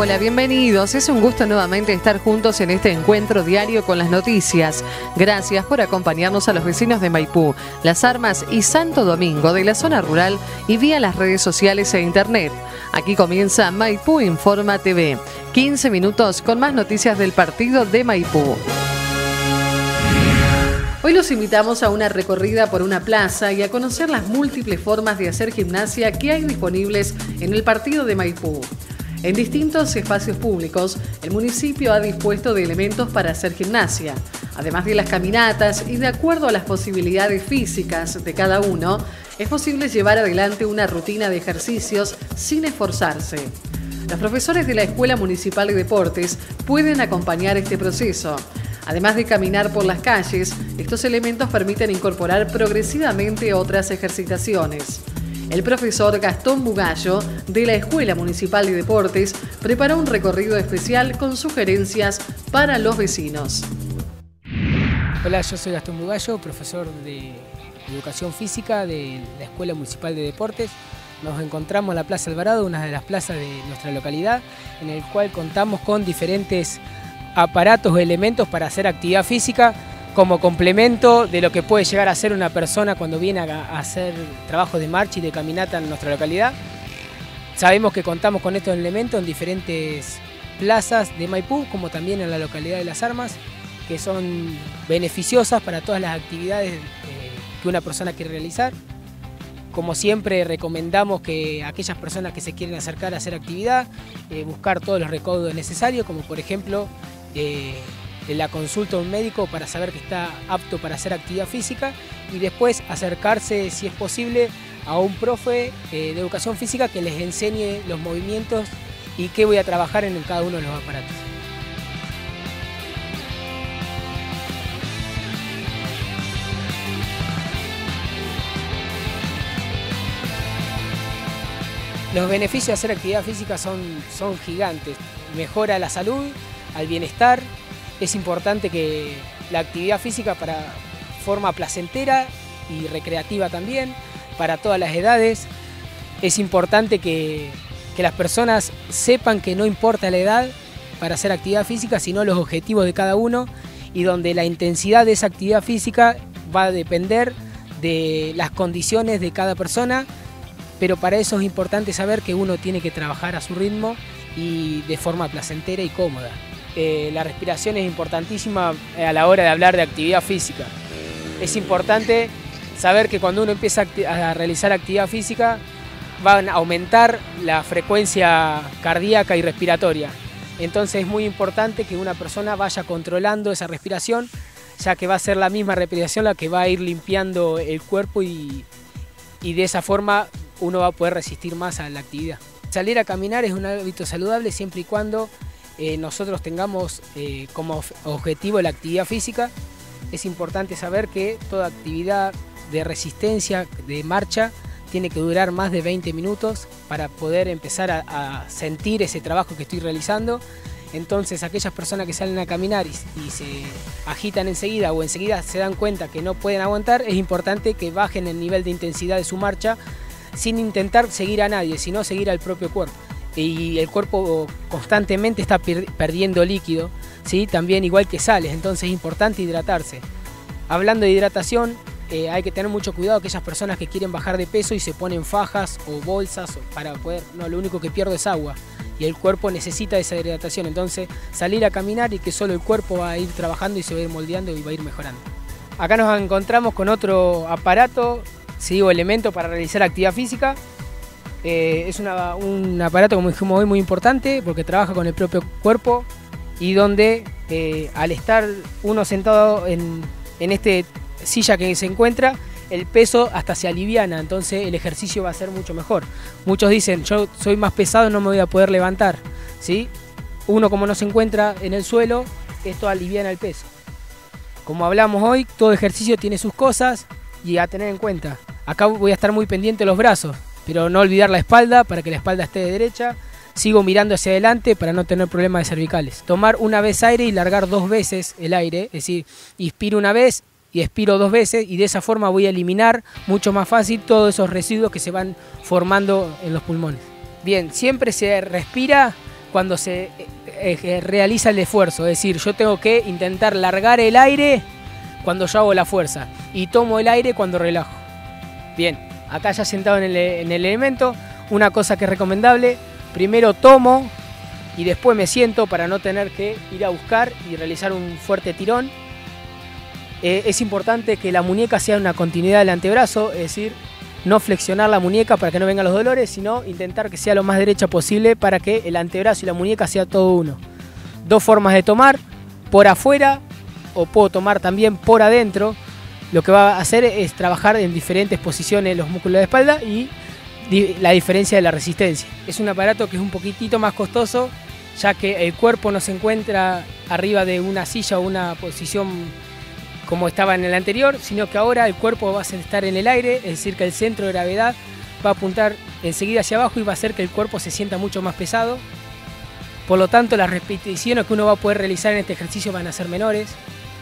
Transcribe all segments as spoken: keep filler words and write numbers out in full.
Hola, bienvenidos. Es un gusto nuevamente estar juntos en este encuentro diario con las noticias. Gracias por acompañarnos a los vecinos de Maipú, Las Armas y Santo Domingo de la zona rural y vía las redes sociales e internet. Aquí comienza Maipú Informa T V. quince minutos con más noticias del partido de Maipú. Hoy los invitamos a una recorrida por una plaza y a conocer las múltiples formas de hacer gimnasia que hay disponibles en el partido de Maipú. En distintos espacios públicos, el municipio ha dispuesto de elementos para hacer gimnasia. Además de las caminatas y de acuerdo a las posibilidades físicas de cada uno, es posible llevar adelante una rutina de ejercicios sin esforzarse. Los profesores de la Escuela Municipal de Deportes pueden acompañar este proceso. Además de caminar por las calles, estos elementos permiten incorporar progresivamente otras ejercitaciones. El profesor Gastón Bugallo, de la Escuela Municipal de Deportes, preparó un recorrido especial con sugerencias para los vecinos. Hola, yo soy Gastón Bugallo, profesor de Educación Física de la Escuela Municipal de Deportes. Nos encontramos en la Plaza Alvarado, una de las plazas de nuestra localidad, en el cual contamos con diferentes aparatos o elementos para hacer actividad física como complemento de lo que puede llegar a ser una persona cuando viene a hacer trabajos de marcha y de caminata en nuestra localidad. Sabemos que contamos con estos elementos en diferentes plazas de Maipú, como también en la localidad de Las Armas, que son beneficiosas para todas las actividades eh, que una persona quiere realizar. Como siempre, recomendamos que aquellas personas que se quieren acercar a hacer actividad, eh, buscar todos los recaudos necesarios, como por ejemplo eh, la consulta a un médico para saber que está apto para hacer actividad física y después acercarse, si es posible, a un profe eh, de educación física que les enseñe los movimientos y qué voy a trabajar en cada uno de los aparatos. Los beneficios de hacer actividad física son, son gigantes. Mejora la salud, al bienestar. Es importante que la actividad física para forma placentera y recreativa también, para todas las edades. Es importante que, que las personas sepan que no importa la edad para hacer actividad física, sino los objetivos de cada uno y donde la intensidad de esa actividad física va a depender de las condiciones de cada persona. Pero para eso es importante saber que uno tiene que trabajar a su ritmo y de forma placentera y cómoda. Eh, la respiración es importantísima a la hora de hablar de actividad física. Es importante saber que cuando uno empieza a realizar actividad física van a aumentar la frecuencia cardíaca y respiratoria. Entonces es muy importante que una persona vaya controlando esa respiración, ya que va a ser la misma respiración la que va a ir limpiando el cuerpo y, y de esa forma uno va a poder resistir más a la actividad. Salir a caminar es un hábito saludable siempre y cuando eh, nosotros tengamos eh, como objetivo la actividad física. Es importante saber que toda actividad de resistencia, de marcha, tiene que durar más de veinte minutos para poder empezar a, a sentir ese trabajo que estoy realizando. Entonces aquellas personas que salen a caminar y, y se agitan enseguida o enseguida se dan cuenta que no pueden aguantar, es importante que bajen el nivel de intensidad de su marcha sin intentar seguir a nadie, sino seguir al propio cuerpo. Y el cuerpo constantemente está perdiendo líquido, ¿sí? También igual que sales, entonces es importante hidratarse. Hablando de hidratación, eh, hay que tener mucho cuidado a aquellas personas que quieren bajar de peso y se ponen fajas o bolsas para poder, no, lo único que pierdo es agua y el cuerpo necesita esa hidratación, entonces salir a caminar y que solo el cuerpo va a ir trabajando y se va a ir moldeando y va a ir mejorando. Acá nos encontramos con otro aparato, sí, o elemento para realizar actividad física. Eh, es una, un aparato, como dijimos hoy, muy importante porque trabaja con el propio cuerpo y donde eh, al estar uno sentado en, en esta silla que se encuentra, el peso hasta se aliviana, entonces el ejercicio va a ser mucho mejor. Muchos dicen, yo soy más pesado, no me voy a poder levantar, ¿sí? Uno como no se encuentra en el suelo, esto aliviana el peso. Como hablamos hoy, todo ejercicio tiene sus cosas y a tener en cuenta. Acá voy a estar muy pendiente de los brazos, pero no olvidar la espalda para que la espalda esté de derecha. Sigo mirando hacia adelante para no tener problemas de cervicales. Tomar una vez aire y largar dos veces el aire, es decir, inspiro una vez y expiro dos veces y de esa forma voy a eliminar mucho más fácil todos esos residuos que se van formando en los pulmones. Bien, siempre se respira cuando se eh, realiza el esfuerzo. Es decir, yo tengo que intentar largar el aire cuando yo hago la fuerza y tomo el aire cuando relajo. Bien, acá ya sentado en el, en el elemento, una cosa que es recomendable, primero tomo y después me siento para no tener que ir a buscar y realizar un fuerte tirón. Eh, es importante que la muñeca sea una continuidad del antebrazo, es decir, no flexionar la muñeca para que no vengan los dolores, sino intentar que sea lo más derecha posible para que el antebrazo y la muñeca sea todo uno. Dos formas de tomar, por afuera o puedo tomar también por adentro. Lo que va a hacer es trabajar en diferentes posiciones los músculos de la espalda y la diferencia de la resistencia. Es un aparato que es un poquitito más costoso, ya que el cuerpo no se encuentra arriba de una silla o una posición como estaba en el anterior, sino que ahora el cuerpo va a estar en el aire, es decir, que el centro de gravedad va a apuntar enseguida hacia abajo y va a hacer que el cuerpo se sienta mucho más pesado. Por lo tanto, las repeticiones que uno va a poder realizar en este ejercicio van a ser menores.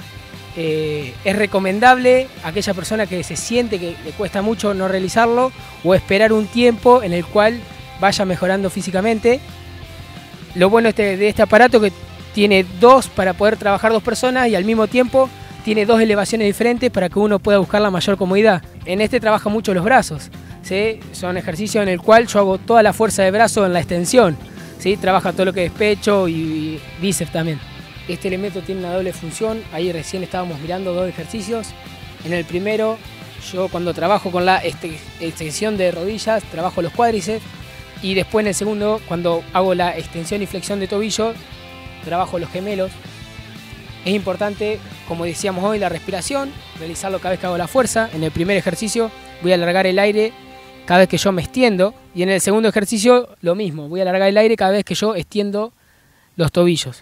Eh, es recomendable a aquella persona que se siente que le cuesta mucho no realizarlo o esperar un tiempo en el cual vaya mejorando físicamente. Lo bueno este, de este aparato es que tiene dos para poder trabajar dos personas y al mismo tiempo tiene dos elevaciones diferentes para que uno pueda buscar la mayor comodidad. En este trabaja mucho los brazos, ¿sí? Son ejercicios en el cual yo hago toda la fuerza de brazo en la extensión, ¿sí? Trabaja todo lo que es pecho y bíceps también. Este elemento tiene una doble función, ahí recién estábamos mirando dos ejercicios. En el primero, yo cuando trabajo con la extensión de rodillas, trabajo los cuádriceps, y después en el segundo, cuando hago la extensión y flexión de tobillo, trabajo los gemelos. Es importante, como decíamos hoy, la respiración, realizarlo cada vez que hago la fuerza. En el primer ejercicio voy a alargar el aire cada vez que yo me extiendo, y en el segundo ejercicio lo mismo, voy a alargar el aire cada vez que yo extiendo los tobillos.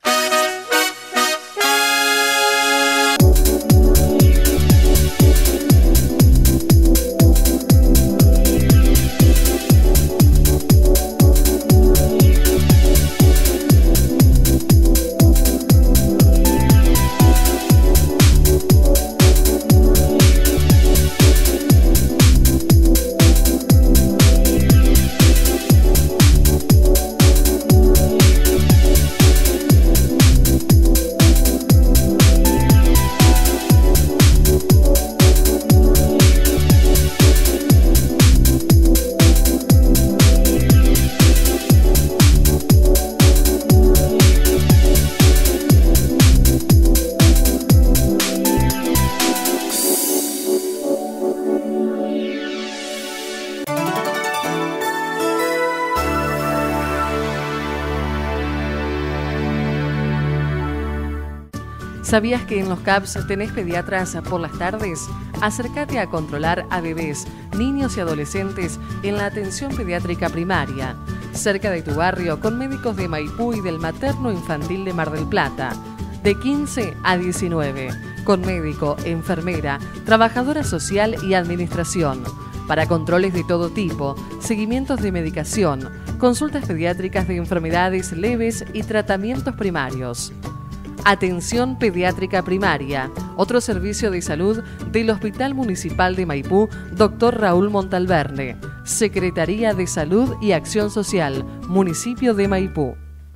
¿Sabías que en los C A P S tenés pediatras por las tardes? Acércate a controlar a bebés, niños y adolescentes en la atención pediátrica primaria, cerca de tu barrio, con médicos de Maipú y del Materno Infantil de Mar del Plata, de quince a diecinueve, con médico, enfermera, trabajadora social y administración, para controles de todo tipo, seguimientos de medicación, consultas pediátricas de enfermedades leves y tratamientos primarios. Atención Pediátrica Primaria, otro servicio de salud del Hospital Municipal de Maipú, doctor Raúl Montalverne, Secretaría de Salud y Acción Social, Municipio de Maipú.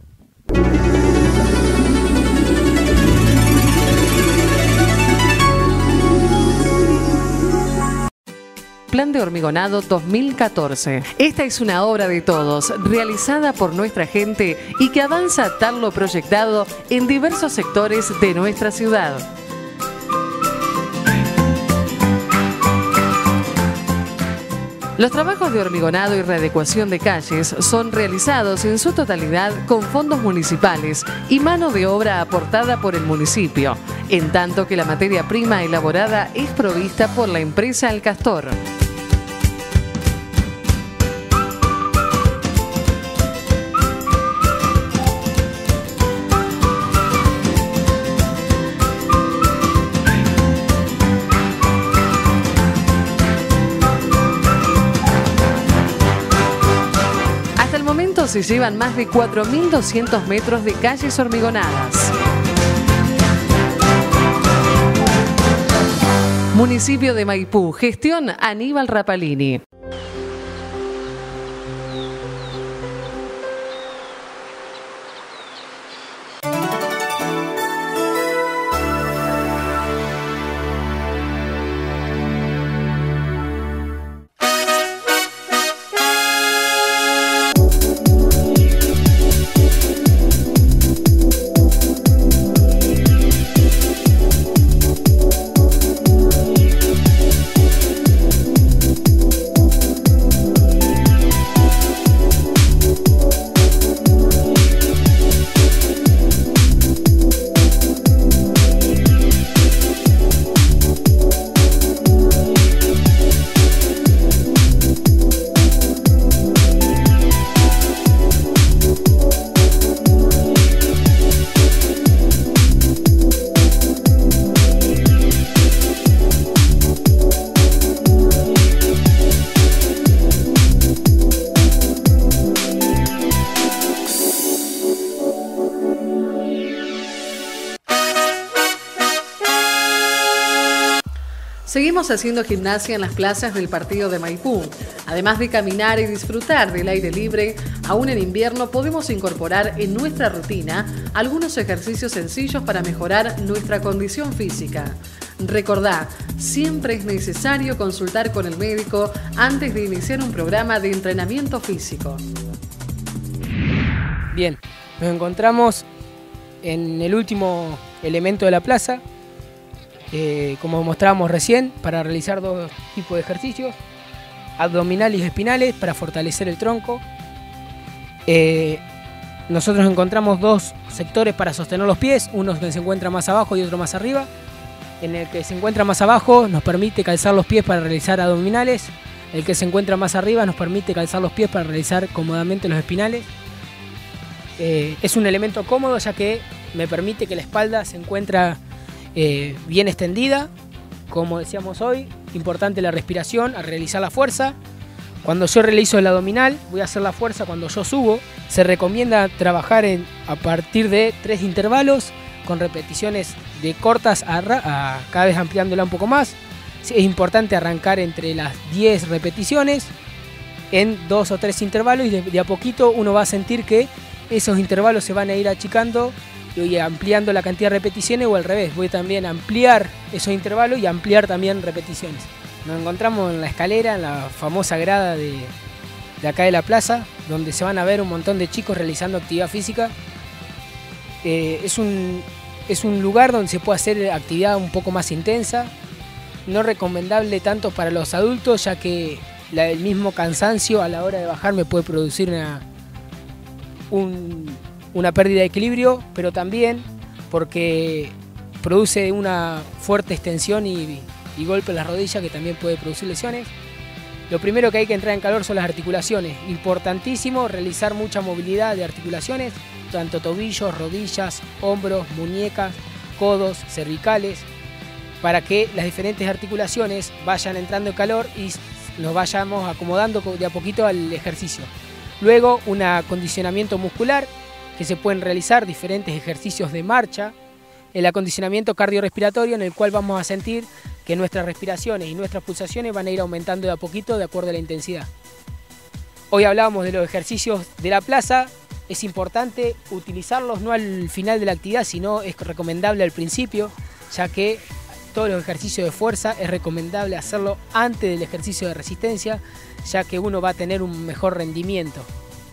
Plan de Hormigonado dos mil catorce. Esta es una obra de todos, realizada por nuestra gente y que avanza tal lo proyectado en diversos sectores de nuestra ciudad. Los trabajos de hormigonado y readecuación de calles son realizados en su totalidad con fondos municipales y mano de obra aportada por el municipio, en tanto que la materia prima elaborada es provista por la empresa El Castor. Se llevan más de cuatro mil doscientos metros de calles hormigonadas. Municipio de Maipú, gestión Aníbal Rapalini. Seguimos haciendo gimnasia en las plazas del partido de Maipú. Además de caminar y disfrutar del aire libre, aún en invierno podemos incorporar en nuestra rutina algunos ejercicios sencillos para mejorar nuestra condición física. Recordá, siempre es necesario consultar con el médico antes de iniciar un programa de entrenamiento físico. Bien, nos encontramos en el último elemento de la plaza. Eh, como mostrábamos recién, para realizar dos tipos de ejercicios, abdominales y espinales para fortalecer el tronco. Eh, nosotros encontramos dos sectores para sostener los pies, uno que se encuentra más abajo y otro más arriba. En el que se encuentra más abajo nos permite calzar los pies para realizar abdominales, el que se encuentra más arriba nos permite calzar los pies para realizar cómodamente los espinales. Eh, es un elemento cómodo ya que me permite que la espalda se encuentre Eh, bien extendida. Como decíamos hoy, importante la respiración al realizar la fuerza. Cuando yo realizo el abdominal, voy a hacer la fuerza cuando yo subo. Se recomienda trabajar en, a partir de tres intervalos con repeticiones de cortas a, a cada vez ampliándola un poco más. Es importante arrancar entre las diez repeticiones en dos o tres intervalos y de, de a poquito uno va a sentir que esos intervalos se van a ir achicando y ampliando la cantidad de repeticiones, o al revés, voy también a ampliar esos intervalos y ampliar también repeticiones. Nos encontramos en la escalera, en la famosa grada de, de acá de la plaza, donde se van a ver un montón de chicos realizando actividad física. Eh, es, un, es un lugar donde se puede hacer actividad un poco más intensa, no recomendable tanto para los adultos, ya que la, el mismo cansancio a la hora de bajar me puede producir una, un... una pérdida de equilibrio, pero también porque produce una fuerte extensión y, y golpe en las rodillas que también puede producir lesiones. Lo primero que hay que entrar en calor son las articulaciones. Importantísimo realizar mucha movilidad de articulaciones, tanto tobillos, rodillas, hombros, muñecas, codos, cervicales, para que las diferentes articulaciones vayan entrando en calor y nos vayamos acomodando de a poquito al ejercicio. Luego, un acondicionamiento muscular, que se pueden realizar diferentes ejercicios de marcha, el acondicionamiento cardiorrespiratorio, en el cual vamos a sentir que nuestras respiraciones y nuestras pulsaciones van a ir aumentando de a poquito de acuerdo a la intensidad. Hoy hablábamos de los ejercicios de la plaza. Es importante utilizarlos no al final de la actividad, sino es recomendable al principio, ya que todos los ejercicios de fuerza es recomendable hacerlo antes del ejercicio de resistencia, ya que uno va a tener un mejor rendimiento.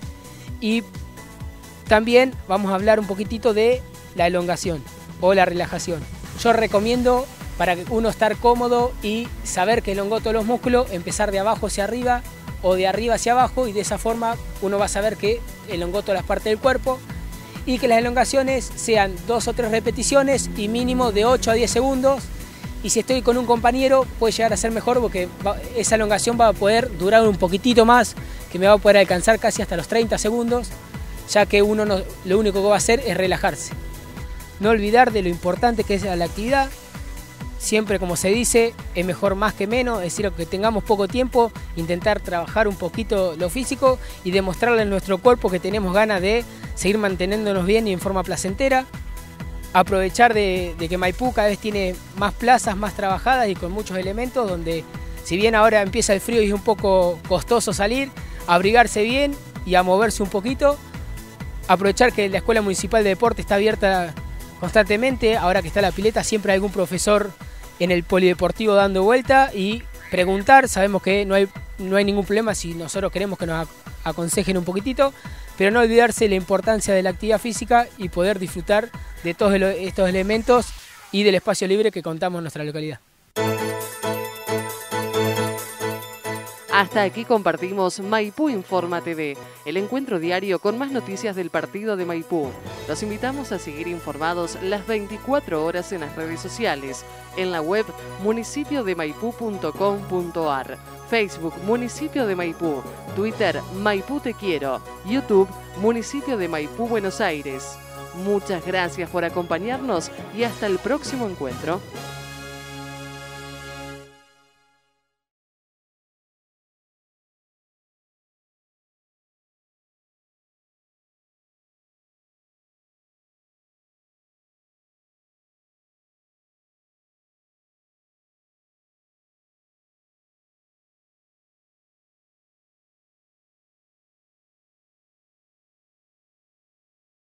Y también vamos a hablar un poquitito de la elongación o la relajación. Yo recomiendo, para uno estar cómodo y saber que elongó todos los músculos, empezar de abajo hacia arriba o de arriba hacia abajo, y de esa forma uno va a saber que elongó todas las partes del cuerpo, y que las elongaciones sean dos o tres repeticiones y mínimo de ocho a diez segundos. Y si estoy con un compañero puede llegar a ser mejor, porque va, esa elongación va a poder durar un poquitito más, que me va a poder alcanzar casi hasta los treinta segundos, ya que uno no, lo único que va a hacer es relajarse. No olvidar de lo importante que es la actividad. Siempre, como se dice, es mejor más que menos, es decir, que tengamos poco tiempo, intentar trabajar un poquito lo físico y demostrarle a nuestro cuerpo que tenemos ganas de seguir manteniéndonos bien y en forma placentera. Aprovechar de, de que Maipú cada vez tiene más plazas, más trabajadas y con muchos elementos, donde si bien ahora empieza el frío y es un poco costoso salir, abrigarse bien y a moverse un poquito. Aprovechar que la Escuela Municipal de Deporte está abierta constantemente. Ahora que está la pileta, siempre hay algún profesor en el polideportivo dando vuelta, y preguntar. Sabemos que no hay, no hay ningún problema si nosotros queremos que nos aconsejen un poquitito, pero no olvidarse la importancia de la actividad física y poder disfrutar de todos estos elementos y del espacio libre que contamos en nuestra localidad. Hasta aquí compartimos Maipú Informa T V, el encuentro diario con más noticias del partido de Maipú. Los invitamos a seguir informados las veinticuatro horas en las redes sociales, en la web municipio de maipú punto com punto ar, Facebook Municipio de Maipú, Twitter Maipú Te Quiero, YouTube Municipio de Maipú Buenos Aires. Muchas gracias por acompañarnos y hasta el próximo encuentro.